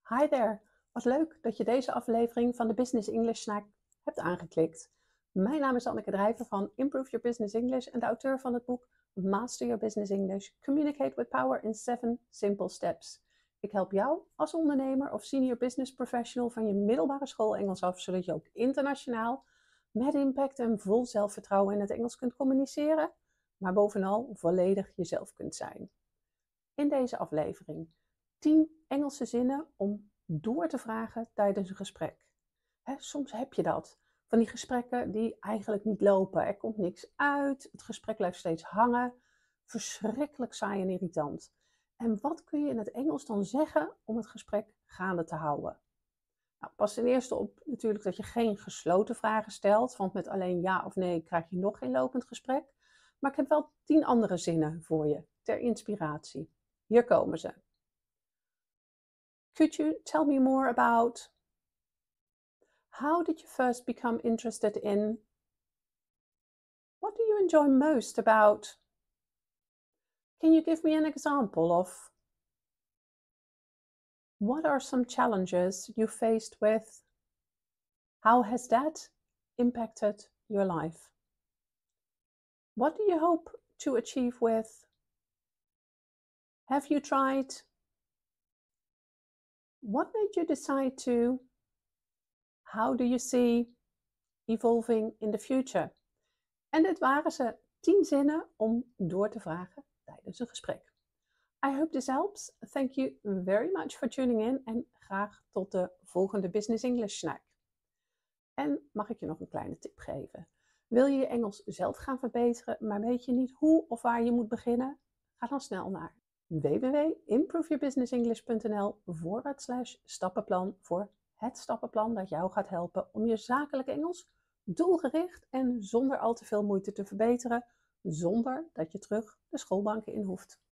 Hi there, wat leuk dat je deze aflevering van de Business English Snack hebt aangeklikt. Mijn naam is Anneke Drijver van Improve Your Business English en de auteur van het boek Master Your Business English, Communicate with Power in 7 Simple Steps. Ik help jou als ondernemer of senior business professional van je middelbare school Engels af, zodat je ook internationaal met impact en vol zelfvertrouwen in het Engels kunt communiceren, maar bovenal volledig jezelf kunt zijn. In deze aflevering 10 Engelse zinnen om door te vragen tijdens een gesprek. Soms heb je dat. Van die gesprekken die eigenlijk niet lopen. Er komt niks uit. Het gesprek blijft steeds hangen. Verschrikkelijk saai en irritant. En wat kun je in het Engels dan zeggen om het gesprek gaande te houden? Nou, pas ten eerste op natuurlijk dat je geen gesloten vragen stelt. Want met alleen ja of nee krijg je nog geen lopend gesprek. Maar ik heb wel 10 andere zinnen voor je ter inspiratie. Hier komen ze. Could you tell me more about how did you first become interested in? What do you enjoy most about? Can you give me an example of? What are some challenges you faced with? How has that impacted your life? What do you hope to achieve with? Have you tried? What made you decide to? How do you see evolving in the future? En dit waren ze 10 zinnen om door te vragen tijdens een gesprek. I hope this helps. Thank you very much for tuning in en graag tot de volgende Business English Snack. En mag ik je nog een kleine tip geven? Wil je je Engels zelf gaan verbeteren, maar weet je niet hoe of waar je moet beginnen? Ga dan snel naar www.improveyourbusinessenglish.nl/stappenplan voor het stappenplan dat jou gaat helpen om je zakelijk Engels doelgericht en zonder al te veel moeite te verbeteren, zonder dat je terug de schoolbanken in hoeft.